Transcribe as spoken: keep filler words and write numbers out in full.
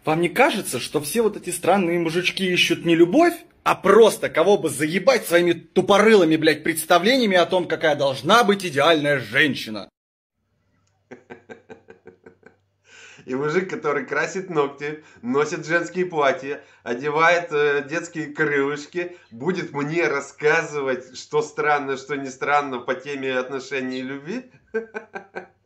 Вам не кажется, что все вот эти странные мужички ищут не любовь, а просто кого бы заебать своими тупорылыми, блядь, представлениями о том, какая должна быть идеальная женщина? И мужик, который красит ногти, носит женские платья, одевает э, детские крылышки, будет мне рассказывать, что странно, что не странно по теме отношений и любви?